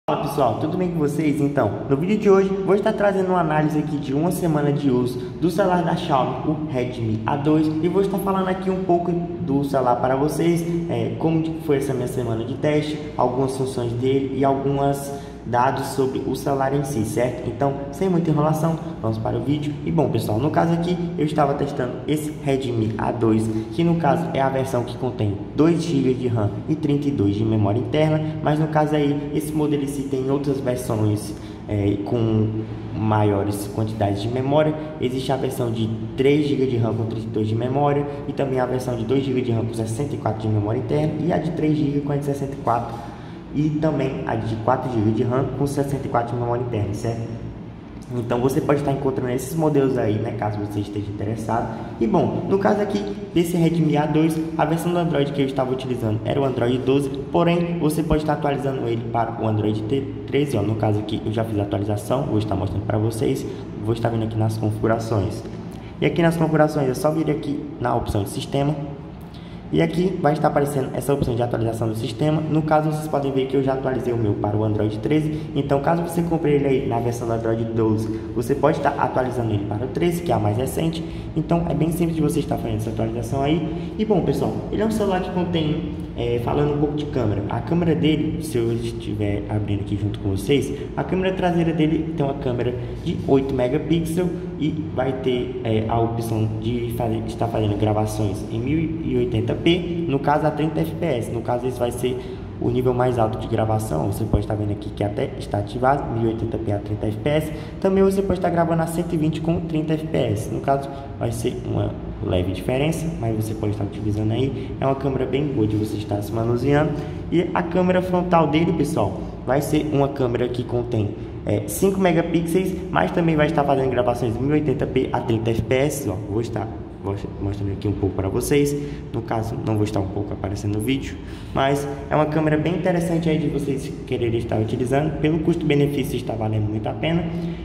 Fala pessoal, tudo bem com vocês? Então, no vídeo de hoje vou estar trazendo uma análise aqui de uma semana de uso do celular da Xiaomi, o Redmi A2, e vou estar falando aqui um pouco do celular para vocês, como foi essa minha semana de teste, algumas funções dele e alguns dados sobre o celular em si, certo? Então, sem muita enrolação, vamos para o vídeo. E bom pessoal, no caso aqui eu estava testando esse Redmi A2, que no caso é a versão que contém 2 GB de RAM e 32 de memória interna, mas no caso aí, esse modelo em si tem outras versões com maiores quantidades de memória. Existe a versão de 3 GB de RAM com 32 de memória e também a versão de 2 GB de RAM com 64 de memória interna e a de 3 GB com 64 e também a de 4 GB de RAM com 64 de memória interna, certo? Então você pode estar encontrando esses modelos aí, né, caso você esteja interessado. E bom, no caso aqui desse Redmi A2, a versão do Android que eu estava utilizando era o Android 12, porém você pode estar atualizando ele para o Android 13, ó. No caso aqui eu já fiz a atualização, vou estar mostrando para vocês, vou estar vindo aqui nas configurações. E aqui nas configurações é só vir aqui na opção de sistema. E aqui vai estar aparecendo essa opção de atualização do sistema. No caso, vocês podem ver que eu já atualizei o meu para o Android 13. Então, caso você compre ele aí na versão do Android 12, você pode estar atualizando ele para o 13, que é a mais recente. Então, é bem simples de você estar fazendo essa atualização aí. E bom, pessoal, ele é um celular que contém, falando um pouco de câmera. A câmera dele, se eu estiver abrindo aqui junto com vocês, a câmera traseira dele tem uma câmera de 8 megapixels e vai ter a opção de estar fazendo gravações em 1080p, no caso a 30 fps. No caso esse vai ser o nível mais alto de gravação. Você pode estar vendo aqui que até está ativado 1080p a 30 fps. Também você pode estar gravando a 120 com 30 fps. No caso vai ser uma leve diferença, mas você pode estar utilizando aí. É uma câmera bem boa de você estar se manuseando. E a câmera frontal dele, pessoal, vai ser uma câmera que contém 5 megapixels, mas também vai estar fazendo gravações em 1080p a 30 fps. Ó, vou estar mostrando aqui um pouco para vocês. No caso, não vou estar um pouco aparecendo no vídeo, mas é uma câmera bem interessante aí de vocês quererem estar utilizando. Pelo custo-benefício está valendo muito a pena.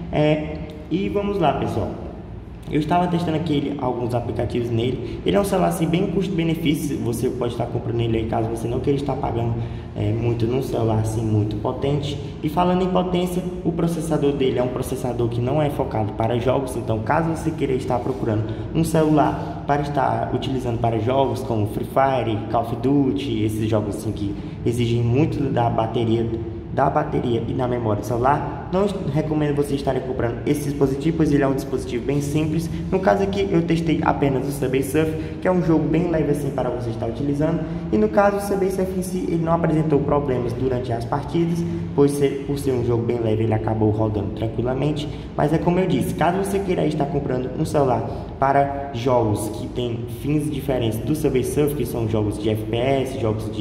E vamos lá, pessoal. Eu estava testando aqui alguns aplicativos nele. Ele é um celular assim bem custo-benefício. Você pode estar comprando ele aí caso você não queira estar pagando muito num celular assim muito potente. E falando em potência, o processador dele é um processador que não é focado para jogos. Então, caso você queira estar procurando um celular para estar utilizando para jogos como Free Fire, Call of Duty, esses jogos assim que exigem muito da bateria e da memória do celular, não recomendo vocês estarem comprando esse dispositivo, pois ele é um dispositivo bem simples. No caso aqui eu testei apenas o Subway Surf, que é um jogo bem leve assim para você estar utilizando, e no caso o Subway Surf em si, ele não apresentou problemas durante as partidas, pois por ser um jogo bem leve ele acabou rodando tranquilamente. Mas é como eu disse, caso você queira estar comprando um celular para jogos que tem fins diferentes do Subway Surf, que são jogos de FPS,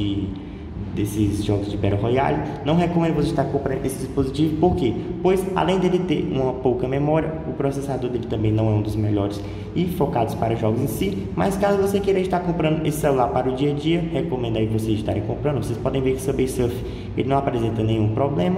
desses jogos de Battle Royale, não recomendo você estar comprando esse dispositivo. Por quê? Pois além dele ter uma pouca memória, o processador dele também não é um dos melhores e focados para jogos em si. Mas caso você queira estar comprando esse celular para o dia a dia, recomendo aí vocês estarem comprando. Vocês podem ver que o Subway Surf ele não apresenta nenhum problema.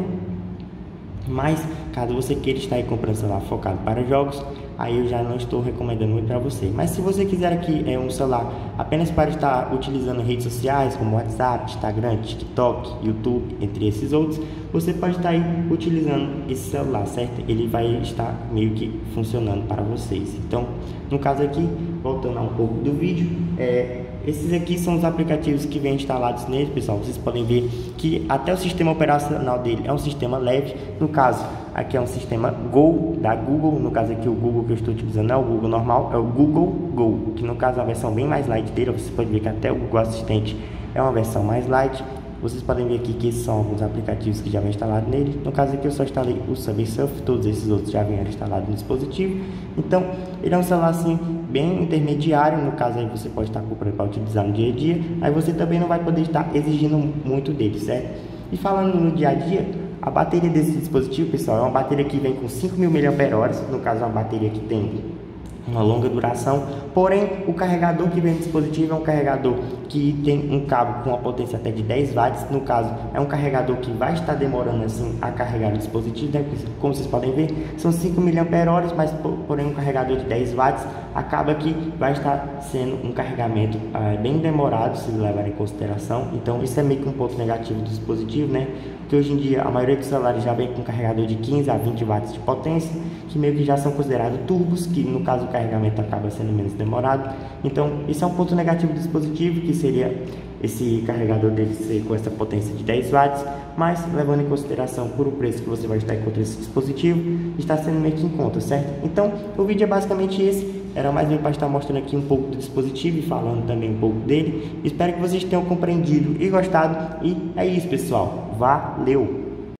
Mas caso você queira estar aí comprando celular focado para jogos, aí eu já não estou recomendando muito para você. Mas se você quiser aqui um celular apenas para estar utilizando redes sociais como WhatsApp, Instagram, TikTok, YouTube, entre esses outros, você pode estar aí utilizando esse celular, certo? Ele vai estar meio que funcionando para vocês. Então, no caso aqui, voltando a um pouco do vídeo, esses aqui são os aplicativos que vêm instalados nele, pessoal. Vocês podem ver que até o sistema operacional dele é um sistema leve. No caso, aqui é um sistema Go da Google. No caso aqui o Google que eu estou utilizando não é o Google normal, é o Google Go, que no caso é a versão bem mais light dele. Vocês podem ver que até o Google Assistente é uma versão mais light. Vocês podem ver aqui que esses são alguns aplicativos que já vêm instalados nele. No caso aqui eu só instalei o Subway Surf, todos esses outros já vieram instalados no dispositivo. Então ele é um celular assim bem intermediário. No caso aí você pode estar comprando para utilizar no dia a dia, aí você também não vai poder estar exigindo muito dele, certo? E falando no dia a dia, a bateria desse dispositivo, pessoal, é uma bateria que vem com 5.000 mAh. No caso é uma bateria que tem uma longa duração, porém o carregador que vem no dispositivo é um carregador que tem um cabo com uma potência até de 10 watts. No caso é um carregador que vai estar demorando assim a carregar o dispositivo, né? Como vocês podem ver, são 5 mAh, mas porém um carregador de 10 watts acaba que vai estar sendo um carregamento bem demorado, se levar em consideração. Então isso é meio que um ponto negativo do dispositivo, né? que hoje em dia a maioria dos celulares já vem com carregador de 15 a 20 watts de potência, que meio que já são considerados turbos, que no caso o carregamento acaba sendo menos demorado. Então isso é um ponto negativo do dispositivo, que seria esse carregador dele ser com essa potência de 10 watts, mas levando em consideração por o preço que você vai estar encontrando esse dispositivo, está sendo meio que em conta, certo? Então o vídeo é basicamente esse. Era mais bem para estar mostrando aqui um pouco do dispositivo e falando também um pouco dele. Espero que vocês tenham compreendido e gostado. E é isso, pessoal. Valeu!